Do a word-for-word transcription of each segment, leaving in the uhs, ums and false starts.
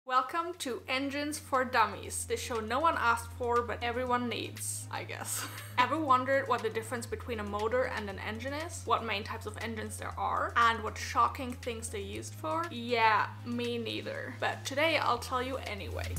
Welcome to Engines for Dummies, the show no one asked for but everyone needs, I guess. Ever wondered what the difference between a motor and an engine is? What main types of engines there are? And what shocking things they're used for? Yeah, me neither. But today I'll tell you anyway.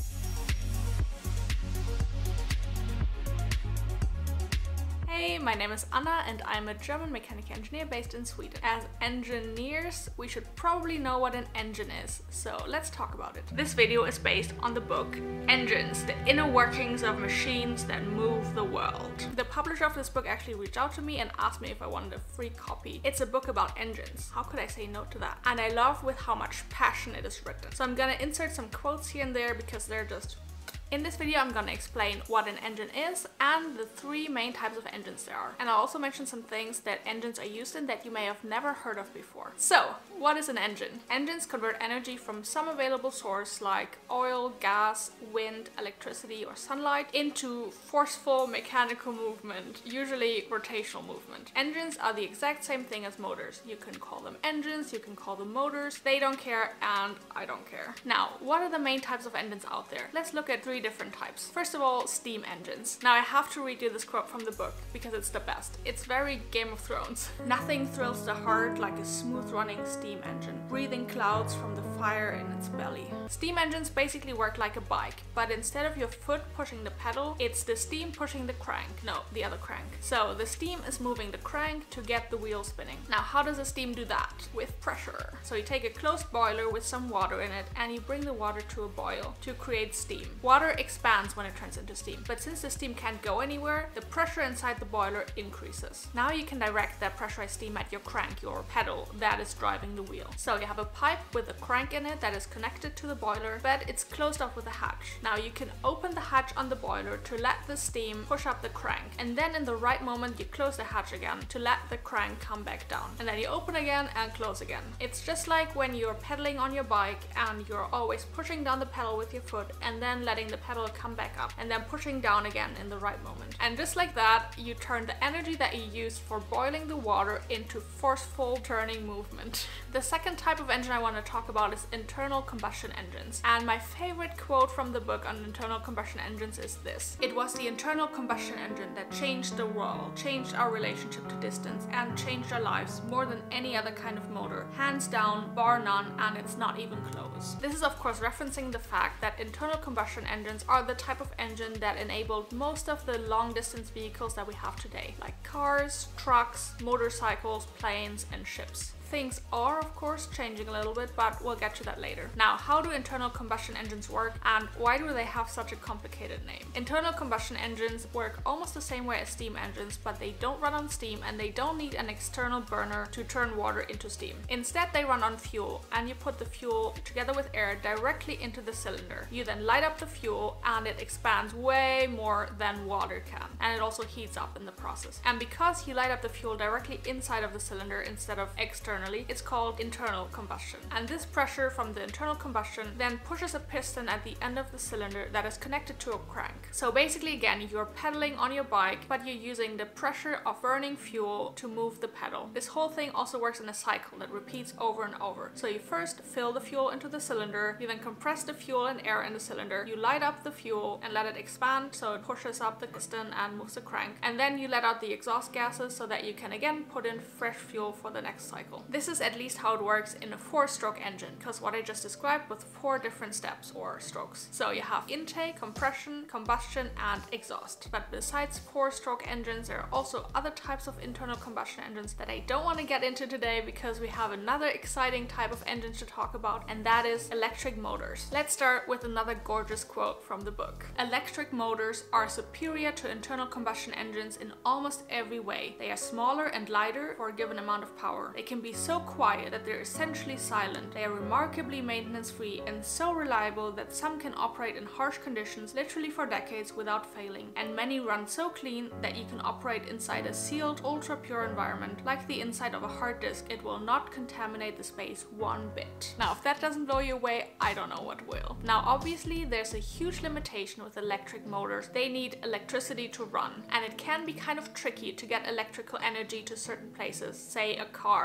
Hey, my name is Anna and I'm a German mechanical engineer based in Sweden. As engineers, we should probably know what an engine is, so let's talk about it. This video is based on the book Engines, the Inner Workings of Machines That Move the World. The publisher of this book actually reached out to me and asked me if I wanted a free copy. It's a book about engines. How could I say no to that? And I love with how much passion it is written. So I'm gonna insert some quotes here and there because they're just... In this video, I'm gonna explain what an engine is and the three main types of engines there are. And I'll also mention some things that engines are used in that you may have never heard of before. So, what is an engine? Engines convert energy from some available source like oil, gas, wind, electricity, or sunlight into forceful mechanical movement, usually rotational movement. Engines are the exact same thing as motors. You can call them engines, you can call them motors. They don't care and I don't care. Now, what are the main types of engines out there? Let's look at three different types. First of all, steam engines. Now I have to read you this quote from the book because it's the best. It's very Game of Thrones. Nothing thrills the heart like a smooth running steam engine, breathing clouds from the fire in its belly. Steam engines basically work like a bike, but instead of your foot pushing the pedal, it's the steam pushing the crank. No, the other crank. So the steam is moving the crank to get the wheel spinning. Now how does the steam do that? With pressure. So you take a closed boiler with some water in it and you bring the water to a boil to create steam. Water expands when it turns into steam, but since the steam can't go anywhere, the pressure inside the boiler increases. Now you can direct that pressurized steam at your crank, your pedal, that is driving the wheel. So you have a pipe with a crank in it that is connected to the boiler, but it's closed off with a hatch. Now you can open the hatch on the boiler to let the steam push up the crank, and then in the right moment you close the hatch again to let the crank come back down. And then you open again and close again. It's just like when you're pedaling on your bike and you're always pushing down the pedal with your foot and then letting the pedal come back up and then pushing down again in the right moment. And just like that, you turn the energy that you used for boiling the water into forceful turning movement. The second type of engine I want to talk about is internal combustion engines. And my favorite quote from the book on internal combustion engines is this: "It was the internal combustion engine that changed the world, changed our relationship to distance, and changed our lives more than any other kind of motor. Hands down, bar none, and it's not even close." This is of course referencing the fact that internal combustion engines are the type of engine that enabled most of the long distance vehicles that we have today, like cars, trucks, motorcycles, planes, and ships. Things are of course changing a little bit, but we'll get to that later. Now, how do internal combustion engines work and why do they have such a complicated name? Internal combustion engines work almost the same way as steam engines, but they don't run on steam and they don't need an external burner to turn water into steam. Instead, they run on fuel, and you put the fuel together with air directly into the cylinder. You then light up the fuel and it expands way more than water can, and it also heats up in the process. And because you light up the fuel directly inside of the cylinder instead of external, it's called internal combustion. And this pressure from the internal combustion then pushes a piston at the end of the cylinder that is connected to a crank. So basically, again, you're pedaling on your bike, but you're using the pressure of burning fuel to move the pedal. This whole thing also works in a cycle that repeats over and over. So you first fill the fuel into the cylinder, you then compress the fuel and air in the cylinder, you light up the fuel and let it expand so it pushes up the piston and moves the crank, and then you let out the exhaust gases so that you can again put in fresh fuel for the next cycle. This is at least how it works in a four-stroke engine, because what I just described with four different steps or strokes. So you have intake, compression, combustion, and exhaust. But besides four-stroke engines, there are also other types of internal combustion engines that I don't want to get into today because we have another exciting type of engine to talk about, and that is electric motors. Let's start with another gorgeous quote from the book. "Electric motors are superior to internal combustion engines in almost every way. They are smaller and lighter for a given amount of power. They can be so quiet that they're essentially silent. They are remarkably maintenance-free and so reliable that some can operate in harsh conditions literally for decades without failing. And many run so clean that you can operate inside a sealed, ultra-pure environment. Like the inside of a hard disk, it will not contaminate the space one bit." Now, if that doesn't blow you away, I don't know what will. Now, obviously, there's a huge limitation with electric motors. They need electricity to run, and it can be kind of tricky to get electrical energy to certain places, say a car, because you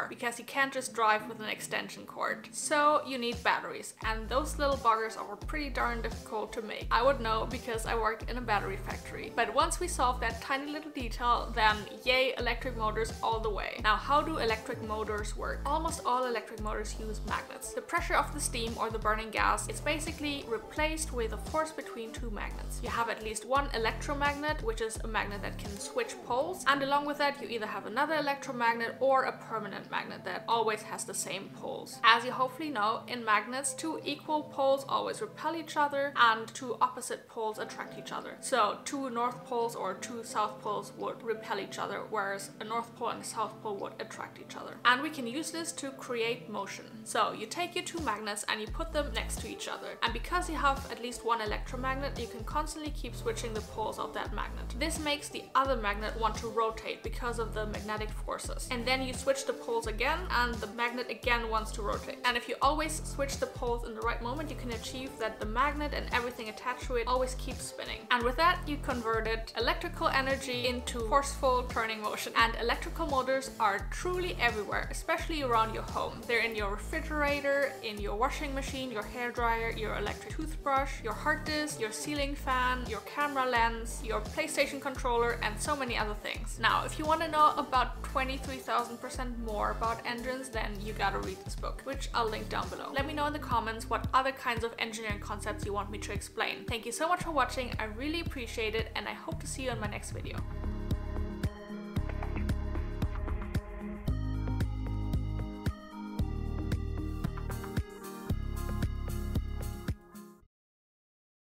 you can't just drive with an extension cord. So you need batteries, and those little buggers are pretty darn difficult to make. I would know because I worked in a battery factory. But once we solved that tiny little detail, then yay, electric motors all the way. Now, how do electric motors work? Almost all electric motors use magnets. The pressure of the steam or the burning gas is basically replaced with a force between two magnets. You have at least one electromagnet, which is a magnet that can switch poles, and along with that you either have another electromagnet or a permanent magnet that always has the same poles. As you hopefully know, in magnets, two equal poles always repel each other and two opposite poles attract each other. So two north poles or two south poles would repel each other, whereas a north pole and a south pole would attract each other. And we can use this to create motion. So you take your two magnets and you put them next to each other. And because you have at least one electromagnet, you can constantly keep switching the poles of that magnet. This makes the other magnet want to rotate because of the magnetic forces. And then you switch the poles again and the magnet again wants to rotate. And if you always switch the poles in the right moment, you can achieve that the magnet and everything attached to it always keeps spinning. And with that, you converted electrical energy into forceful turning motion. And electrical motors are truly everywhere, especially around your home. They're in your refrigerator, in your washing machine, your hairdryer, your electric toothbrush, your hard disk, your ceiling fan, your camera lens, your PlayStation controller, and so many other things. Now, if you want to know about twenty-three thousand percent more about engines, then you gotta read this book, which I'll link down below. Let me know in the comments what other kinds of engineering concepts you want me to explain. Thank you so much for watching, I really appreciate it, and I hope to see you in my next video.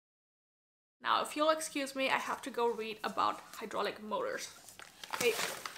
Now, if you'll excuse me, I have to go read about hydraulic motors. Okay.